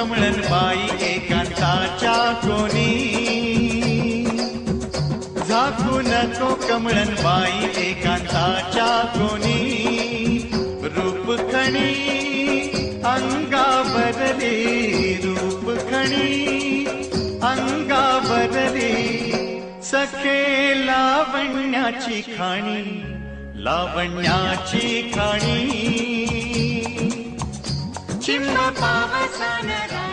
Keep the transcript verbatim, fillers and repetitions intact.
कमळन बाई एकांताच्या कोणी, झाकू नको कमळन बाई एकांताच्या कोणी, रूप खणी अंगावरली, रूप खणी अंगावरली, सखे लावण्याची खाणी, लावण्याची खाणी, चिम्मा पावसानं